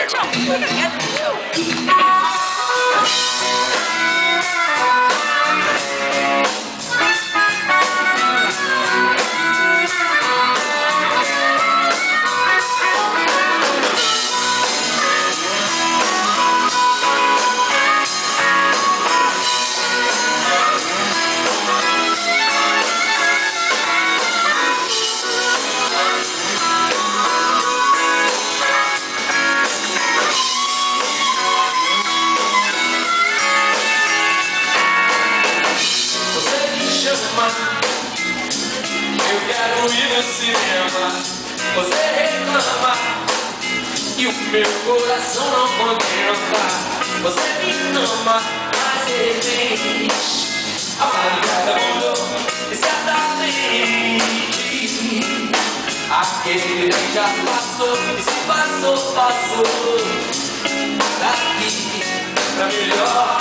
Eu quero ir no cinema. Você reclama e o meu coração não contenta. Você me ama, mas de repente a madrugada mudou e certamente aquele trem já passou. E se passou, passou. Daqui pra melhor